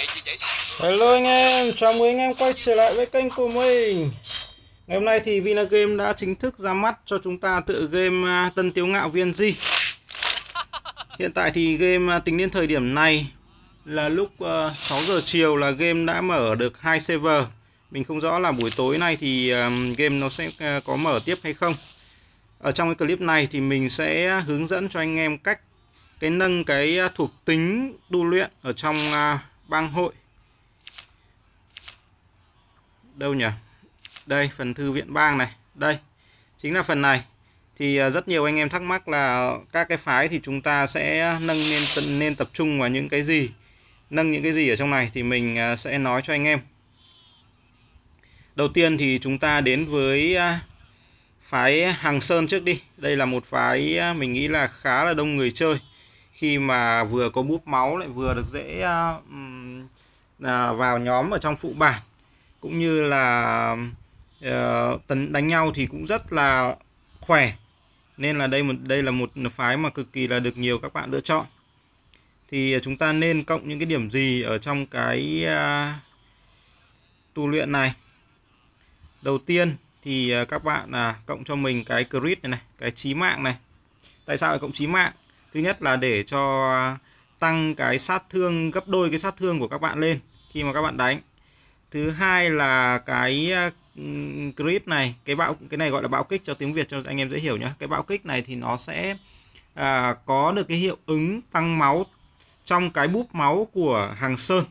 Hello anh em, chào mừng anh em quay trở lại với kênh của mình. Ngày hôm nay thì Vinagame đã chính thức ra mắt cho chúng ta tựa game Tân Tiếu Ngạo VNG. Hiện tại thì game tính đến thời điểm này là lúc 6 giờ chiều là game đã mở được 2 server. Mình không rõ là buổi tối nay thì game nó sẽ có mở tiếp hay không. Ở trong cái clip này thì mình sẽ hướng dẫn cho anh em cách nâng cái thuộc tính tu luyện ở trong bang hội. Đâu nhỉ? Đây, phần thư viện bang này. Đây, chính là phần này. Thì rất nhiều anh em thắc mắc là các cái phái thì chúng ta sẽ nên tập trung vào những cái gì, nâng những cái gì ở trong này thì mình sẽ nói cho anh em. Đầu tiên thì chúng ta đến với phái Hàng Sơn trước đi. Đây là một phái mình nghĩ là khá là đông người chơi, khi mà vừa có búp máu lại vừa được dễ vào nhóm ở trong phụ bản, cũng như là đánh nhau thì cũng rất là khỏe. Nên là đây là một phái mà cực kỳ là được nhiều các bạn lựa chọn. Thì chúng ta nên cộng những cái điểm gì ở trong cái tu luyện này? Đầu tiên thì các bạn cộng cho mình cái crit này, cái chí mạng này. Tại sao lại cộng chí mạng? Thứ nhất là để cho tăng cái sát thương, gấp đôi cái sát thương của các bạn lên khi mà các bạn đánh. Thứ hai là cái crit này, cái này gọi là bạo kích cho tiếng Việt cho anh em dễ hiểu nhé. Cái bạo kích này thì nó sẽ có được cái hiệu ứng tăng máu trong cái búp máu của Hàng Sơn.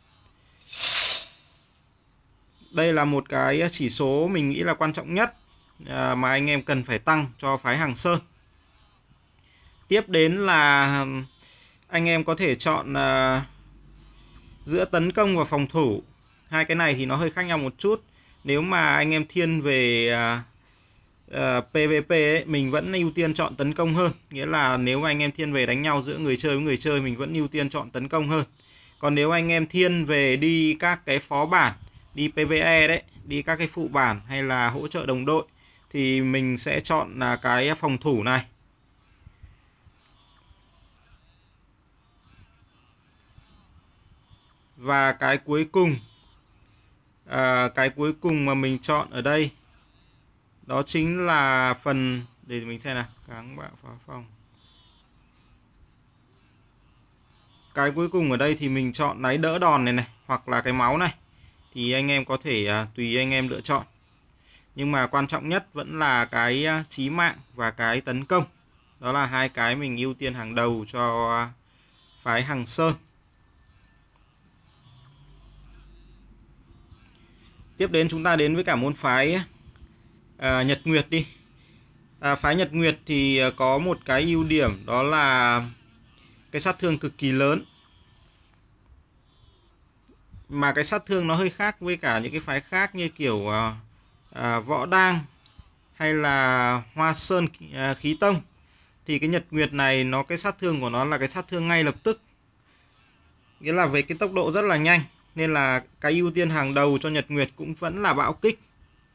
Đây là một cái chỉ số mình nghĩ là quan trọng nhất mà anh em cần phải tăng cho phái Hàng Sơn. Tiếp đến là anh em có thể chọn giữa tấn công và phòng thủ. Hai cái này thì nó hơi khác nhau một chút. Nếu mà anh em thiên về PVP ấy, mình vẫn ưu tiên chọn tấn công hơn. Nghĩa là nếu mà anh em thiên về đánh nhau giữa người chơi với người chơi, mình vẫn ưu tiên chọn tấn công hơn. Còn nếu anh em thiên về đi các cái phó bản, đi PVE đấy, đi các cái phụ bản hay là hỗ trợ đồng đội, thì mình sẽ chọn là cái phòng thủ này. Và cái cuối cùng mà mình chọn ở đây đó chính là phần, để mình xem nào, kháng bạo phá phòng. Cái cuối cùng ở đây thì mình chọn lấy đỡ đòn này hoặc là cái máu này, thì anh em có thể tùy anh em lựa chọn. Nhưng mà quan trọng nhất vẫn là cái chí mạng và cái tấn công. Đó là hai cái mình ưu tiên hàng đầu cho phái Hàng Sơn. Tiếp đến chúng ta đến với cả môn phái Nhật Nguyệt đi. Phái Nhật Nguyệt thì có một cái ưu điểm, đó là cái sát thương cực kỳ lớn. Mà cái sát thương nó hơi khác với cả những cái phái khác như kiểu Võ Đang hay là Hoa Sơn Khí Tông. Thì cái Nhật Nguyệt này cái sát thương của nó là cái sát thương ngay lập tức, nghĩa là về cái tốc độ rất là nhanh. Nên là cái ưu tiên hàng đầu cho Nhật Nguyệt cũng vẫn là bạo kích.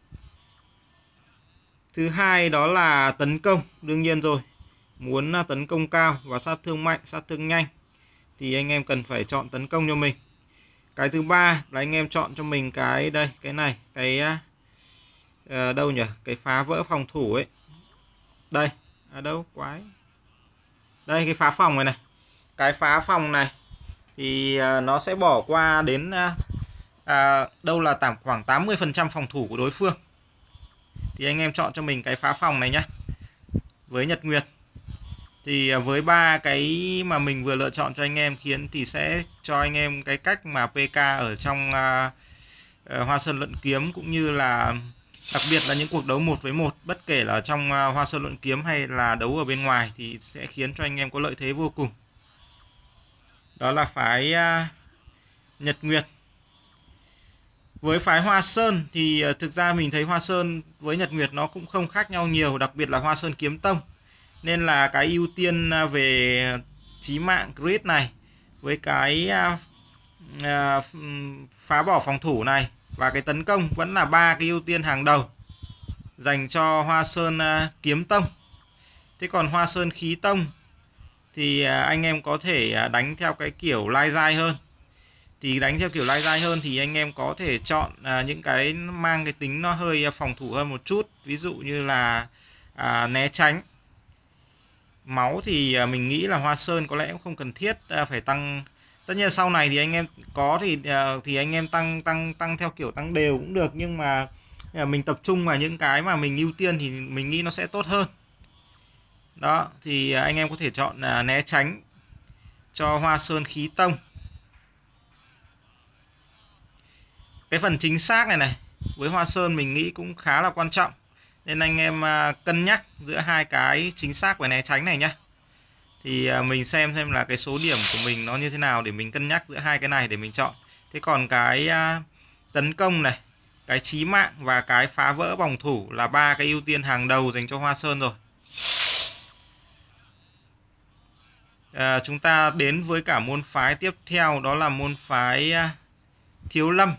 Thứ hai đó là tấn công, đương nhiên rồi. Muốn tấn công cao và sát thương mạnh, sát thương nhanh thì anh em cần phải chọn tấn công cho mình. Cái thứ ba là anh em chọn cho mình cái đây, cái này, cái đâu nhỉ? Cái phá vỡ phòng thủ ấy. Đây, đâu quái. Đây, cái phá phòng này. Cái phá phòng này thì nó sẽ bỏ qua đến đâu là khoảng 80% phòng thủ của đối phương. Thì anh em chọn cho mình cái phá phòng này nhé. Với Nhật Nguyệt thì với ba cái mà mình vừa lựa chọn cho anh em thì sẽ cho anh em cái cách mà PK ở trong Hoa Sơn Luận Kiếm, cũng như là đặc biệt là những cuộc đấu 1 với 1, bất kể là trong Hoa Sơn Luận Kiếm hay là đấu ở bên ngoài, thì sẽ khiến cho anh em có lợi thế vô cùng. Đó là phái Nhật Nguyệt. Với phái Hoa Sơn thì thực ra mình thấy Hoa Sơn với Nhật Nguyệt nó cũng không khác nhau nhiều, đặc biệt là Hoa Sơn Kiếm Tông. Nên là cái ưu tiên về chí mạng crit này, với cái phá bỏ phòng thủ này và cái tấn công vẫn là ba cái ưu tiên hàng đầu dành cho Hoa Sơn Kiếm Tông. Thế còn Hoa Sơn Khí Tông thì anh em có thể đánh theo cái kiểu lai dai hơn. Thì đánh theo kiểu lai dai hơn thì anh em có thể chọn những cái mang cái tính nó hơi phòng thủ hơn một chút, ví dụ như là né tránh. Máu thì mình nghĩ là Hoa Sơn có lẽ cũng không cần thiết phải tăng. Tất nhiên sau này thì anh em có thì anh em tăng theo kiểu tăng đều cũng được, nhưng mà mình tập trung vào những cái mà mình ưu tiên thì mình nghĩ nó sẽ tốt hơn. Đó thì anh em có thể chọn né tránh cho Hoa Sơn khí tông. Cái phần chính xác này với Hoa Sơn mình nghĩ cũng khá là quan trọng, nên anh em cân nhắc giữa hai cái chính xác và né tránh này nhé. Thì mình xem là cái số điểm của mình nó như thế nào để mình cân nhắc giữa hai cái này để mình chọn. Thế còn cái tấn công này, cái chí mạng và cái phá vỡ phòng thủ là ba cái ưu tiên hàng đầu dành cho Hoa Sơn rồi. Chúng ta đến với cả môn phái tiếp theo, đó là môn phái Thiếu Lâm.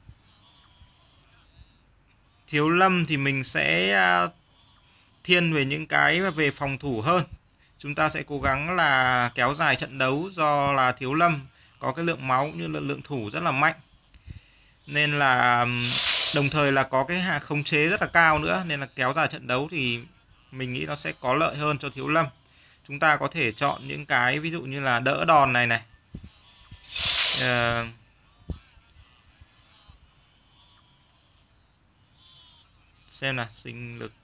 Thiếu Lâm thì mình sẽ thiên về những cái về phòng thủ hơn. Chúng ta sẽ cố gắng là kéo dài trận đấu, do là Thiếu Lâm có cái lượng máu cũng như là lượng thủ rất là mạnh, nên là đồng thời là có cái khống chế rất là cao nữa, nên là kéo dài trận đấu thì mình nghĩ nó sẽ có lợi hơn cho Thiếu Lâm. Chúng ta có thể chọn những cái ví dụ như là đỡ đòn này xem là sinh lực.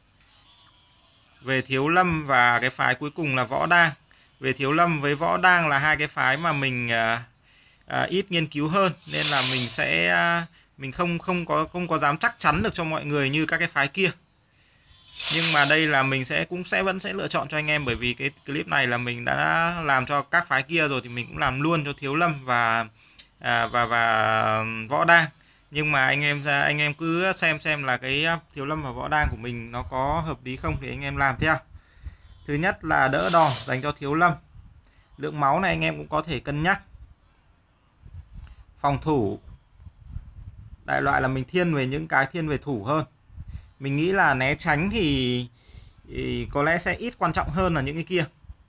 Về Thiếu Lâm và cái phái cuối cùng là Võ Đang. Về Thiếu Lâm với Võ Đang là hai cái phái mà mình ít nghiên cứu hơn, nên là mình không có dám chắc chắn được cho mọi người như các cái phái kia. Nhưng mà đây là mình vẫn sẽ lựa chọn cho anh em, bởi vì cái clip này là mình đã làm cho các phái kia rồi thì mình cũng làm luôn cho Thiếu Lâm và Võ Đang. Nhưng mà anh em cứ xem là cái Thiếu Lâm và Võ Đang của mình nó có hợp lý không thì anh em làm theo. Thứ nhất là đỡ đòn dành cho Thiếu Lâm. Lượng máu này anh em cũng có thể cân nhắc. Phòng thủ, đại loại là mình thiên về những cái thiên về thủ hơn. Mình nghĩ là né tránh thì có lẽ sẽ ít quan trọng hơn là những cái kia.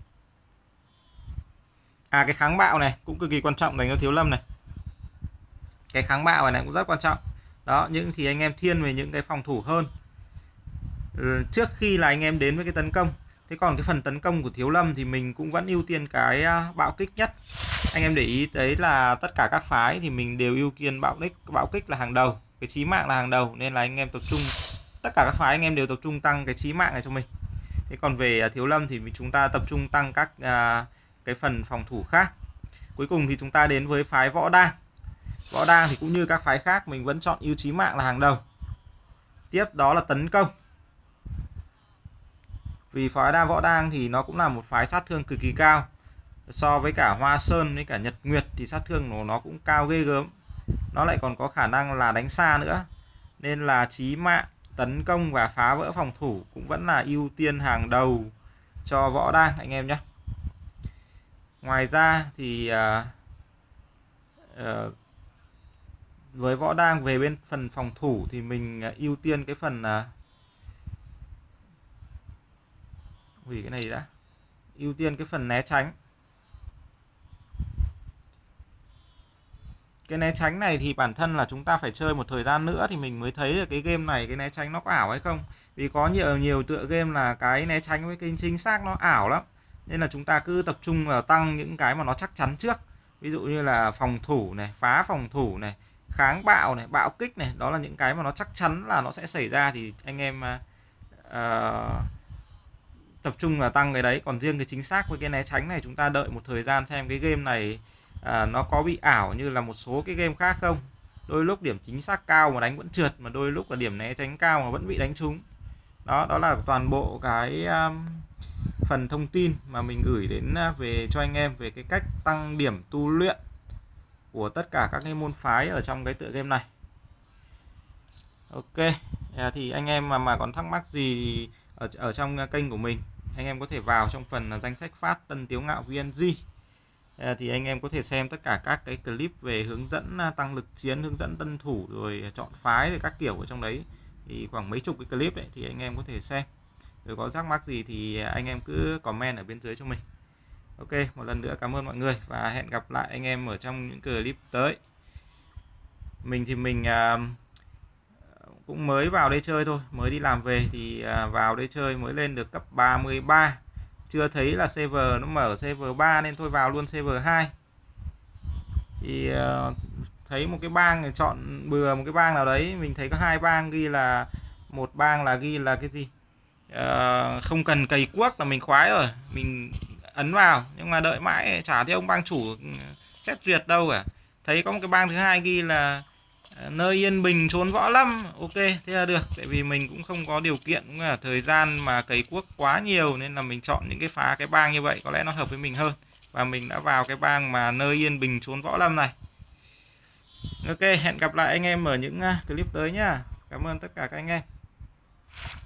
Cái kháng bạo này cũng cực kỳ quan trọng dành cho Thiếu Lâm này. Cái kháng bạo này cũng rất quan trọng. Đó, những thì anh em thiên về những cái phòng thủ hơn trước khi là anh em đến với cái tấn công. Thế còn cái phần tấn công của Thiếu Lâm thì mình cũng vẫn ưu tiên cái bạo kích nhất. Anh em để ý đấy là tất cả các phái thì mình đều ưu tiên bạo kích là hàng đầu, cái chí mạng là hàng đầu, nên là anh em tập trung, tất cả các phái anh em đều tập trung tăng cái chí mạng này cho mình. Thế còn về Thiếu Lâm thì chúng ta tập trung tăng các cái phần phòng thủ khác. Cuối cùng thì chúng ta đến với phái Võ Đang. Võ Đang thì cũng như các phái khác mình vẫn chọn ưu chí mạng là hàng đầu. Tiếp đó là tấn công. Vì phái Võ Đang thì nó cũng là một phái sát thương cực kỳ cao. So với cả Hoa Sơn với cả Nhật Nguyệt thì sát thương của nó cũng cao ghê gớm. Nó lại còn có khả năng là đánh xa nữa. Nên là chí mạng, tấn công và phá vỡ phòng thủ cũng vẫn là ưu tiên hàng đầu cho Võ Đang anh em nhé. Ngoài ra thì với Võ Đang về bên phần phòng thủ thì mình ưu tiên cái phần hủy cái này đã, ưu tiên cái phần né tránh. Cái né tránh này thì bản thân là chúng ta phải chơi một thời gian nữa thì mình mới thấy được cái game này cái né tránh nó có ảo hay không. Vì có nhiều tựa game là cái né tránh với cái chính xác nó ảo lắm, nên là chúng ta cứ tập trung vào tăng những cái mà nó chắc chắn trước. Ví dụ như là phòng thủ này, phá phòng thủ này, kháng bạo này, bạo kích này, đó là những cái mà nó chắc chắn là nó sẽ xảy ra thì anh em tập trung vào tăng cái đấy. Còn riêng cái chính xác với cái né tránh này chúng ta đợi một thời gian xem cái game này nó có bị ảo như là một số cái game khác không. Đôi lúc điểm chính xác cao mà đánh vẫn trượt, mà đôi lúc là điểm né tránh cao mà vẫn bị đánh trúng. Đó là toàn bộ cái phần thông tin mà mình gửi đến về cho anh em về cái cách tăng điểm tu luyện của tất cả các cái môn phái ở trong cái tựa game này. Ok, thì anh em mà còn thắc mắc gì ở trong kênh của mình, anh em có thể vào trong phần danh sách phát Tân Tiếu Ngạo VNG. Thì anh em có thể xem tất cả các cái clip về hướng dẫn tăng lực chiến, hướng dẫn tân thủ, rồi chọn phái, rồi các kiểu ở trong đấy. Thì khoảng mấy chục cái clip đấy thì anh em có thể xem. Rồi có thắc mắc gì thì anh em cứ comment ở bên dưới cho mình. Ok, một lần nữa cảm ơn mọi người và hẹn gặp lại anh em ở trong những clip tới. Mình thì mình cũng mới vào đây chơi thôi, mới đi làm về thì vào đây chơi mới lên được cấp 33, chưa thấy là server nó mở server 3 nên thôi vào luôn server 2. Thì thấy một cái bang thì chọn bừa một cái bang nào đấy, mình thấy có hai bang ghi là, một bang là ghi là cái gì không cần cày cuốc là mình khoái rồi, mình ấn vào nhưng mà đợi mãi chả thấy ông bang chủ xét duyệt đâu cả. Thấy có một cái bang thứ hai ghi là nơi yên bình trốn võ lâm, ok thế là được, tại vì mình cũng không có điều kiện cũng là thời gian mà cày cuốc quá nhiều nên là mình chọn những cái phá cái bang như vậy có lẽ nó hợp với mình hơn, và mình đã vào cái bang mà nơi yên bình trốn võ lâm này. Ok, hẹn gặp lại anh em ở những clip tới nhá. Cảm ơn tất cả các anh em.